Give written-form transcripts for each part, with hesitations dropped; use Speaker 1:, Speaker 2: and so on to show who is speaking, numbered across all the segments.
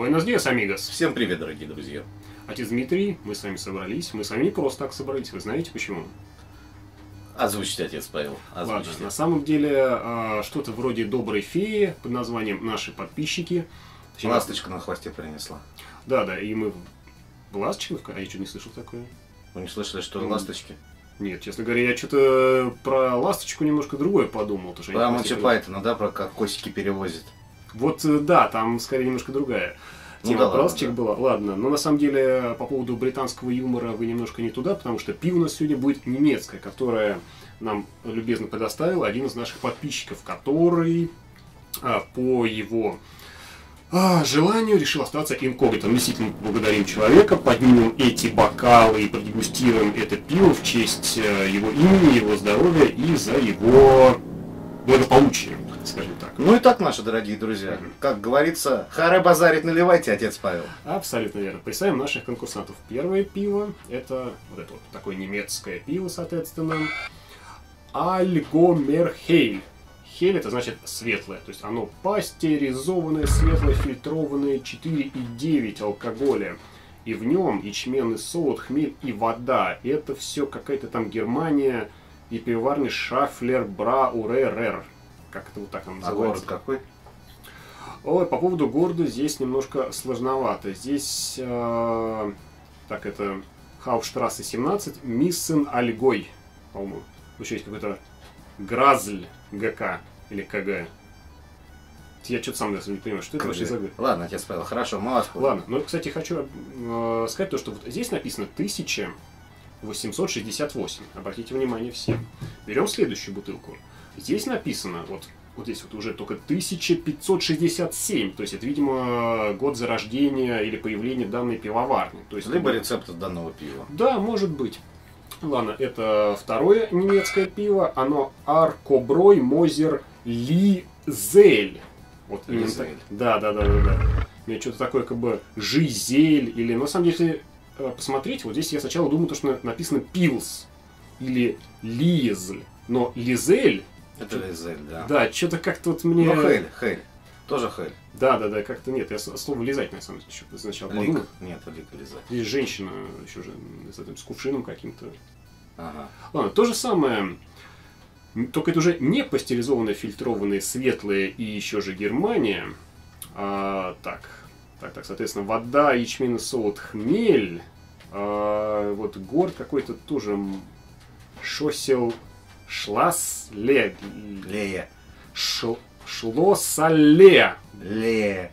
Speaker 1: Буэнос диас, амигос.
Speaker 2: Всем привет, дорогие друзья.
Speaker 1: Отец Дмитрий, мы с вами собрались. Мы с вами не просто так собрались. Вы знаете почему?
Speaker 2: Озвучите, отец Павел. Озвучите.
Speaker 1: Ладно, на самом деле, что-то вроде доброй феи под названием «Наши подписчики». Точнее,
Speaker 2: Ласточка на хвосте принесла.
Speaker 1: Да, и мы в ласточках, а я что-то не слышал такое.
Speaker 2: Вы не слышали, что ласточки?
Speaker 1: Нет, честно говоря, я что-то про ласточку немножко другое подумал.
Speaker 2: Про Монти Пайтона, да, про как косики перевозят.
Speaker 1: Вот, да, там скорее немножко другая тема.
Speaker 2: Да,
Speaker 1: про ласточек
Speaker 2: ладно,
Speaker 1: была. Ладно, но на самом деле по поводу британского юмора вы немножко не туда, потому что пиво у нас сегодня будет немецкое, которое нам любезно предоставил один из наших подписчиков, который по его желанию решил остаться инкогнито. Мы действительно благодарим человека, поднимем эти бокалы и продегустируем это пиво в честь его имени, его здоровья и за его благополучие, скажем так.
Speaker 2: Ну и так, наши дорогие друзья, как говорится, харе базарить наливайте, отец Павел.
Speaker 1: Абсолютно верно. Представим наших конкурсантов. Первое пиво, это вот такое немецкое пиво, соответственно. Альгомерхейль. Хель это значит светлое, то есть оно пастеризованное, светлое, фильтрованное, 4,9 алкоголя. И в нем ячменный солод, хмель и вода. Это все какая-то там Германия и пивоварня Шафлер Брауререр. Как это вот так он называется?
Speaker 2: А город какой?
Speaker 1: Ой, по поводу города здесь немножко сложновато. Здесь, так это, Хаупштрассе 17, Миссен-Альгой, по-моему. Еще есть какой-то Гразль ГК или КГ. Я что-то сам даже не понимаю, что это вообще за год.
Speaker 2: Ладно, отец Павел, хорошо, мы вас поняли.
Speaker 1: Ладно, но, кстати, хочу сказать то, что вот здесь написано 1868. Обратите внимание все. Берем следующую бутылку. Здесь написано, вот здесь вот уже только 1567. То есть это, видимо, год зарождения или появления данной пивоварни. То есть,
Speaker 2: либо рецепт данного пива.
Speaker 1: Да, может быть. Ладно, это второе немецкое пиво. Оно Аркоброй Мозер Лизель. Вот именно так. Да. У меня что-то такое, как бы, Жизель. Или, на самом деле, если посмотреть, вот здесь я сначала думал, что написано Пилс. Или Лизль. Но Лизель...
Speaker 2: Это Лизель, да.
Speaker 1: Да, что-то как-то вот мне...
Speaker 2: Ну, Хель. Тоже Хель.
Speaker 1: Да, как-то нет. Я слово лизать, на самом деле, сначала подумал.
Speaker 2: Нет, лик лизать.
Speaker 1: Здесь женщина еще же с кувшином каким-то.
Speaker 2: Ага.
Speaker 1: Ладно, то же самое. Только это уже не пастеризованные, фильтрованные, светлые и еще же Германия. Так, соответственно, вода, ячменный солод, хмель. Вот город какой-то тоже. Шосел... Шласле.
Speaker 2: Лея.
Speaker 1: Шлосале.
Speaker 2: Ле.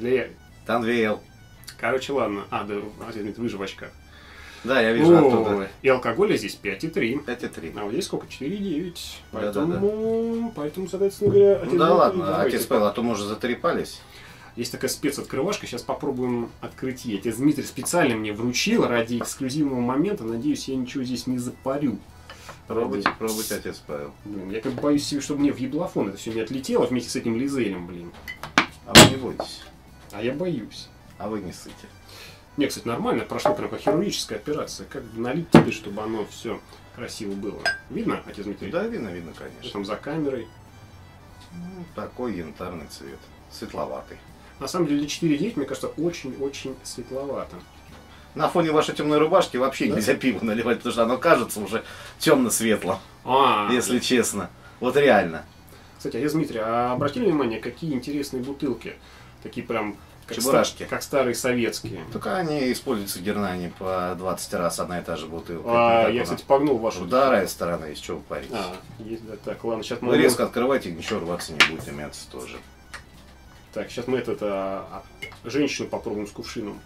Speaker 2: Танвейл.
Speaker 1: Короче, ладно. Да, вы же в очках.
Speaker 2: Да, я вижу оттуда.
Speaker 1: И алкоголя здесь 5,3.
Speaker 2: 5,3.
Speaker 1: А вот здесь сколько? 4,9.
Speaker 2: Да.
Speaker 1: Поэтому, соответственно говоря...
Speaker 2: Ну да ладно, отец Павел, а то мы уже затрепались.
Speaker 1: Есть такая спецоткрывашка, сейчас попробуем открыть ей. Отец Дмитрий специально мне вручил ради эксклюзивного момента. Надеюсь, я ничего здесь не запарю.
Speaker 2: Пробуйте, отец Павел.
Speaker 1: Блин, я как бы боюсь себе, чтобы мне в еблофон это все не отлетело вместе с этим лизелем, блин.
Speaker 2: А вы не бойтесь.
Speaker 1: А я боюсь.
Speaker 2: А вы не ссыте.
Speaker 1: Не, кстати, нормально, прошла прям как хирургическая операция. Как налить тебе, чтобы оно все красиво было. Видно, отец Дмитрий?
Speaker 2: Да, видно, конечно.
Speaker 1: Там за камерой.
Speaker 2: Ну, такой янтарный цвет. Светловатый.
Speaker 1: На самом деле, для 4,9, мне кажется, очень-очень светловато.
Speaker 2: На фоне вашей темной рубашки вообще нельзя пиво наливать, потому что оно кажется уже темно-светло. Если честно. Вот реально.
Speaker 1: Кстати, отец Дмитрий, а обратили внимание, какие интересные бутылки? Такие прям...
Speaker 2: Чебурашки.
Speaker 1: Как старые советские.
Speaker 2: Только они используются в Германии по 20 раз одна и та же бутылка.
Speaker 1: Я, кстати, погнул вашу.
Speaker 2: Ударная сторона, из чего парить.
Speaker 1: Есть, да. Так, ладно, сейчас
Speaker 2: мы... Вы резко открывайте, ничего рваться не будет, и мяться тоже.
Speaker 1: Так, сейчас мы женщину попробуем с кувшином.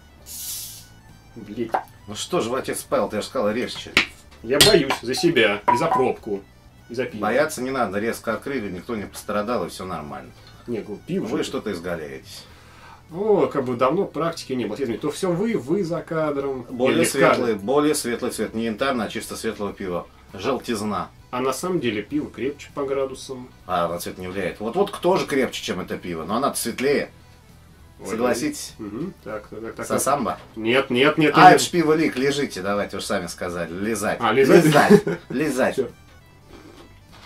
Speaker 1: Блять.
Speaker 2: Ну что же, отец Павел, ты же сказал, режьте.
Speaker 1: Я боюсь за себя, и за пробку, и за пиво.
Speaker 2: Бояться не надо, резко открыли, никто не пострадал, и все нормально.
Speaker 1: Не, пиво.
Speaker 2: Вы что-то изгаляетесь.
Speaker 1: Как бы давно практики не было. То все вы за кадром.
Speaker 2: Более светлый цвет. Не янтарный, а чисто светлого пива. Желтизна.
Speaker 1: А на самом деле пиво крепче по градусам.
Speaker 2: На цвет не влияет. Вот кто же крепче, чем это пиво? Но она-то светлее. Согласитесь?
Speaker 1: Угу. Так.
Speaker 2: Сосамба?
Speaker 1: Нет.
Speaker 2: Это ж пиво лик, лежите, давайте, уж сами сказали. Лизать. Лизать.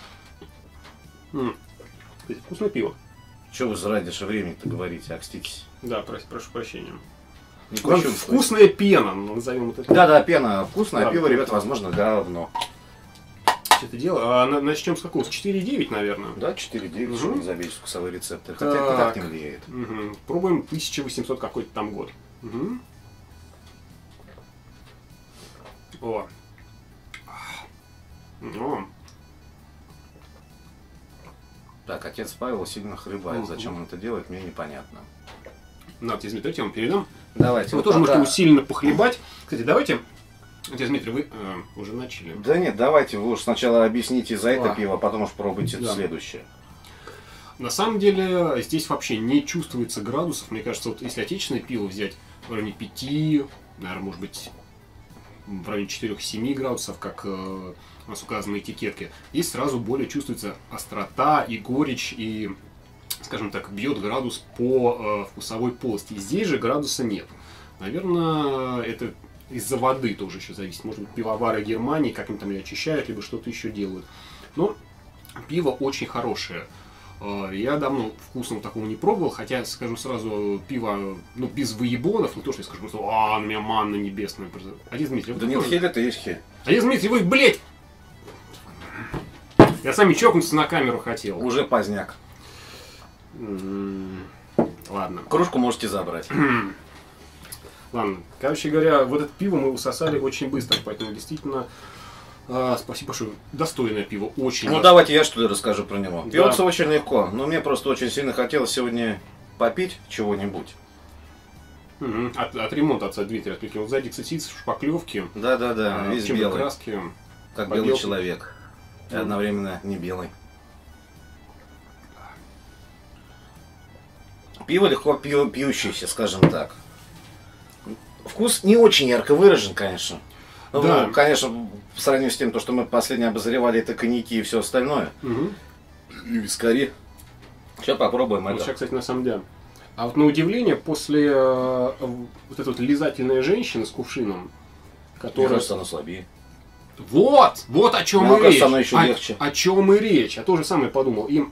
Speaker 1: Вкусное пиво.
Speaker 2: Что вы заради времени-то говорите, окститесь?
Speaker 1: Да, прошу прощения. Вкусная пена, назовем это.
Speaker 2: Да, пена вкусная, да, пиво, ребят, возможно, говно.
Speaker 1: Это дело. Начнем с какого? С 4,9, наверное.
Speaker 2: Да, 4,9, чтобы не забить вкусовые рецепторы. Хотя это так не влияет.
Speaker 1: Пробуем 1800 какой-то там год. О.
Speaker 2: Так, отец Павел сильно хлебает. Зачем он это делает, мне непонятно.
Speaker 1: Надо, Дмитрий, я вам передам.
Speaker 2: Давайте.
Speaker 1: Вы тоже можете усиленно похлебать. Кстати, давайте. Дмитрий, вы уже начали.
Speaker 2: Да нет, давайте вы уж сначала объясните за это пиво, а потом уж пробуйте следующее.
Speaker 1: На самом деле, здесь вообще не чувствуется градусов. Мне кажется, вот если отечественное пиво взять в районе 5, наверное, может быть, в районе 4-7 градусов, как у нас указано на этикетке, здесь сразу более чувствуется острота и горечь, и, скажем так, бьет градус по вкусовой полости. Здесь же градуса нет. Наверное, это из-за воды тоже еще зависит. Может быть, пивовары Германии как-нибудь там ее очищают, либо что-то еще делают. Но пиво очень хорошее. Я давно вкусного такого не пробовал, хотя, скажу сразу, пиво, без выебонов, не то, что я скажу, просто, на меня манна небесная. Отец Дмитрий,
Speaker 2: да нет, хель это есть хель.
Speaker 1: Отец Дмитрий, вы, блядь! Я сами чокнуться на камеру хотел.
Speaker 2: Уже поздняк.
Speaker 1: Ладно.
Speaker 2: Кружку можете забрать.
Speaker 1: Ладно, короче говоря, вот это пиво мы усосали очень быстро, поэтому действительно, спасибо большое, достойное пиво, очень.
Speaker 2: Ну давайте я что ли расскажу про него. Да. Пьется очень легко, но мне просто очень сильно хотелось сегодня попить чего-нибудь.
Speaker 1: От ремонта отца Дмитрия откликнул. Вот сзади, кстати, шпаклевки.
Speaker 2: Да, весь белый.
Speaker 1: Краски.
Speaker 2: Как белый человек. И одновременно не белый. Пиво легко пьющееся, скажем так. Вкус не очень ярко выражен, конечно.
Speaker 1: Да.
Speaker 2: Ну, конечно, по сравнению с тем, что мы последнее обозревали, это коньяки и все остальное. И вискари. Сейчас попробуем это.
Speaker 1: Сейчас, кстати, на самом деле. А вот на удивление, после вот этой вот лизательной женщины с кувшином, которая...
Speaker 2: Мне кажется, она слабее.
Speaker 1: Вот о чем и речь.
Speaker 2: Она еще легче.
Speaker 1: О чем и речь. Я тоже самое подумал. Им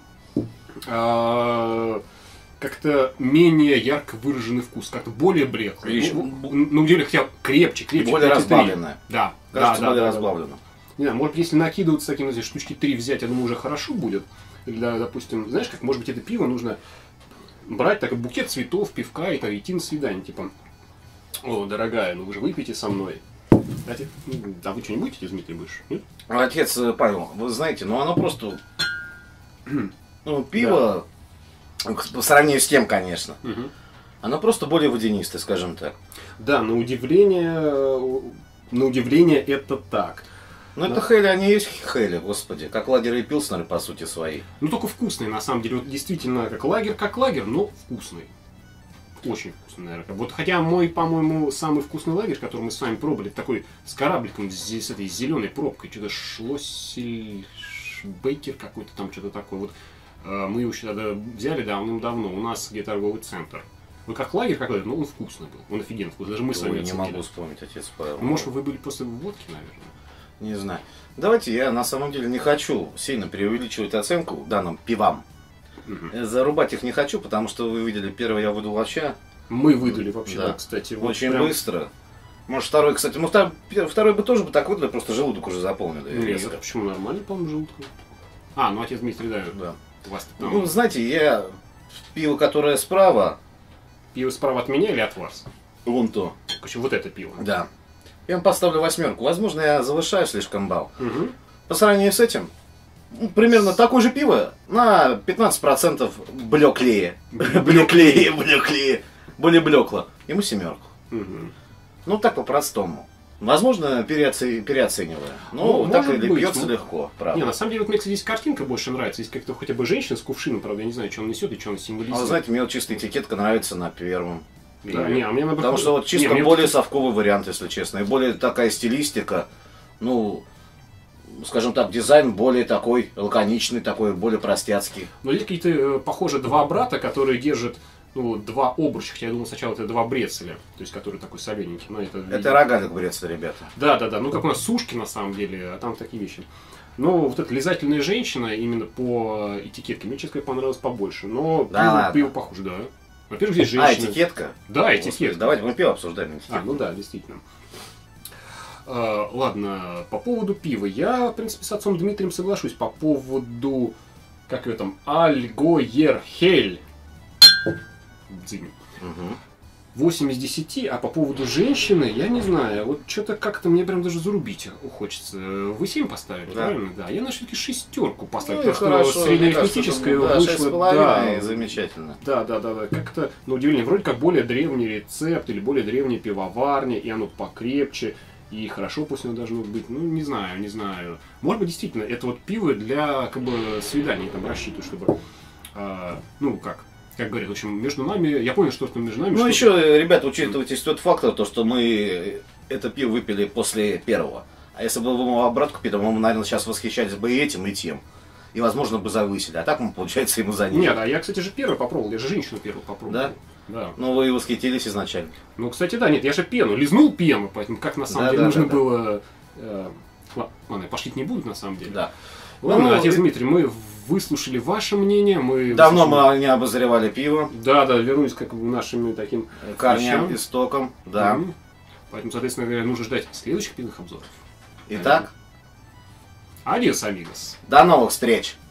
Speaker 1: как-то менее ярко выраженный вкус, как-то более блеклый. На удивление, хотя крепче.
Speaker 2: Более разбавленное.
Speaker 1: Да.
Speaker 2: Кажется, более разбавлено.
Speaker 1: Не знаю, может, если накидываться таким, штучки 3 взять, я думаю, уже хорошо будет. Для, допустим, знаешь, как, может быть, это пиво нужно брать такой букет цветов, пивка и идти на свидание, типа, о, дорогая, ну вы же выпьете со мной. Кстати, а вы что, не будете, Дмитрий, будешь? Нет?
Speaker 2: Отец Павел, вы знаете, оно просто, пиво, по сравнению с тем, конечно, оно просто более водянистое, скажем так.
Speaker 1: Да, на удивление это так.
Speaker 2: Ну это хейли, они есть хейли, господи, как лагеры и пилснеры по сути свои.
Speaker 1: Ну только вкусные, на самом деле, вот действительно, как лагерь, но вкусный. Очень вкусный, наверное. Вот, хотя мой, по-моему, самый вкусный лагерь, который мы с вами пробовали, такой с корабликом, с этой зеленой пробкой, что-то Шлоссельбейкер какой-то там, что-то такое. Вот мы его еще тогда взяли давным-давно, у нас где торговый центр. Вот как лагерь какой-то, но он вкусный был, он офигенно вкусный, даже мы с вами
Speaker 2: не могу вспомнить, отец Павел.
Speaker 1: Ну, может, вы были после водки, наверное.
Speaker 2: Не знаю. Давайте я на самом деле не хочу сильно преувеличивать оценку данным пивам. Зарубать их не хочу, потому что вы видели, первый я выдал вообще.
Speaker 1: Мы выдали вообще, да, кстати. Вот
Speaker 2: очень прям... быстро. Может, второй, кстати, второй бы тоже бы так выдали, просто желудок уже заполнил.
Speaker 1: Нет, это почему нормально, по-моему, желудком? А, ну отец Дмитрий, да. У вас там...
Speaker 2: Ну, знаете, я пиво, которое справа.
Speaker 1: Пиво справа от меня или от вас?
Speaker 2: Вон то.
Speaker 1: Короче, вот это пиво.
Speaker 2: Да. Я вам поставлю 8. Возможно, я завышаю слишком балл. По сравнению с этим, примерно такое же пиво на 15% блеклее. Блеклее. Более блекло. Ему 7. Ну, так по-простому. Возможно, переоценивая. Но так или пьется легко, правда.
Speaker 1: Не, на самом деле, вот мне, кстати, здесь картинка больше нравится. Есть как-то хотя бы женщина с кувшином, правда, я не знаю, что он несет и что он символизирует.
Speaker 2: А вы знаете, мне вот чисто этикетка нравится на первом.
Speaker 1: Да, не, а мне наоборот...
Speaker 2: Потому что вот чисто более совковый вариант, если честно. И более такая стилистика, ну, скажем так, дизайн более такой лаконичный, такой более простяцкий.
Speaker 1: Но есть какие-то, похоже, два брата, которые держат, два обруча. Хотя я думал сначала это два брецеля, то есть который такой солененький. Но
Speaker 2: это рогалик брецеля, ребята.
Speaker 1: Да. Ну, как у нас сушки на самом деле, а там такие вещи. Но вот эта лизательная женщина, именно по этикетке, мне, честно говоря, понравилась побольше. Но
Speaker 2: да
Speaker 1: пиво похоже, да. Во-первых, здесь женщины.
Speaker 2: этикетка?
Speaker 1: Да,
Speaker 2: Господи,
Speaker 1: этикетка.
Speaker 2: давайте мы пиво обсуждаем.
Speaker 1: Ну да, действительно. Ладно, по поводу пива. Я, в принципе, с отцом Дмитрием соглашусь по поводу, как ее там, Альгойерхель. Дзынь. 8 из 10, а по поводу женщины, я не знаю, вот что-то как-то мне прям даже зарубить хочется. Вы 7 поставили,
Speaker 2: да.
Speaker 1: правильно? Да. Я на все-таки 6 поставил,
Speaker 2: Ну,
Speaker 1: потому что среднеарифметическое вышло.
Speaker 2: Да, замечательно.
Speaker 1: Да. Как-то, на удивление, вроде как более древний рецепт или более древняя пивоварня, и оно покрепче, и хорошо пусть оно должно быть. Ну, не знаю. Может быть, действительно, это вот пиво для, как бы, свиданий там рассчитывают, чтобы, как говорят, в общем, между нами, я понял, что между нами...
Speaker 2: Ну, еще, ребята, учитывайте тот фактор, то, что мы это пиво выпили после первого. А если бы мы обратку пили, мы, наверное, сейчас восхищались бы и этим, и тем. И, возможно, бы завысили. А так мы, получается, ему занизили.
Speaker 1: Нет, а я, кстати, же первый попробовал, я же женщину первую попробовал.
Speaker 2: Да?
Speaker 1: Да.
Speaker 2: Ну, вы восхитились изначально.
Speaker 1: Ну, кстати, да, нет, я же лизнул пену, поэтому как на самом деле нужно было... Ладно, пошлить не будут, на самом деле.
Speaker 2: Да.
Speaker 1: Ладно, отец Дмитрий, мы выслушали ваше мнение.
Speaker 2: Давно мы не обозревали пиво.
Speaker 1: Да, вернулись как бы нашим таким
Speaker 2: корням, истокам, да.
Speaker 1: Поэтому, соответственно говоря, нужно ждать следующих пивных обзоров.
Speaker 2: Итак,
Speaker 1: адиос, амигос.
Speaker 2: До новых встреч!